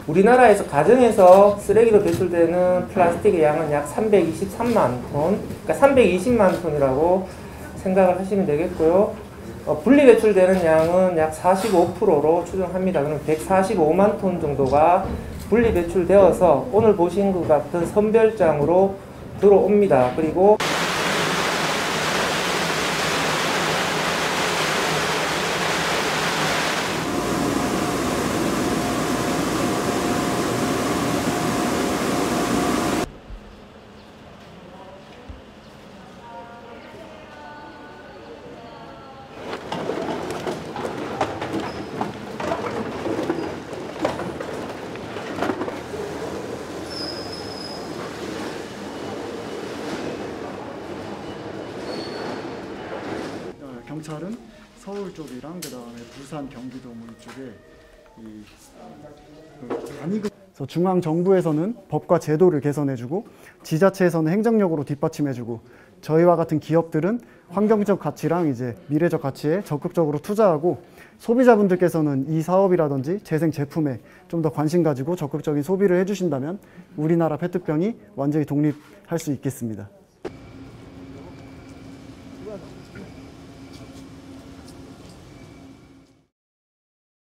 우리나라에서 가정에서 쓰레기로 배출되는 플라스틱의 양은 약 323만 톤, 그러니까 320만 톤이라고 생각을 하시면 되겠고요. 분리 배출되는 양은 약 45%로 추정합니다. 그럼 145만 톤 정도가 분리 배출되어서 오늘 보신 것 같은 선별장으로 들어옵니다. 그리고 경찰은 서울 쪽이랑 그다음에 부산, 경기도 이쪽에 그래서 중앙 정부에서는 법과 제도를 개선해주고 지자체에서는 행정력으로 뒷받침해주고 저희와 같은 기업들은 환경적 가치랑 이제 미래적 가치에 적극적으로 투자하고 소비자분들께서는 이 사업이라든지 재생 제품에 좀 더 관심 가지고 적극적인 소비를 해주신다면 우리나라 페트병이 완전히 독립할 수 있겠습니다.